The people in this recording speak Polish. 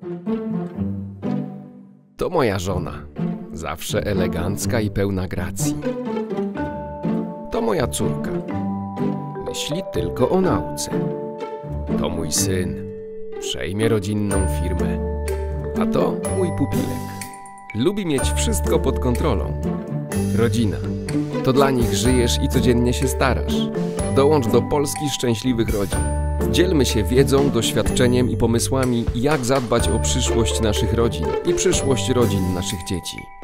To moja żona, zawsze elegancka i pełna gracji. To moja córka, myśli tylko o nauce. To mój syn, przejmie rodzinną firmę. A to mój pupilek, lubi mieć wszystko pod kontrolą. Rodzina, to dla nich żyjesz i codziennie się starasz. Dołącz do Polski Szczęśliwych Rodzin. Dzielmy się wiedzą, doświadczeniem i pomysłami, jak zadbać o przyszłość naszych rodzin i przyszłość rodzin naszych dzieci.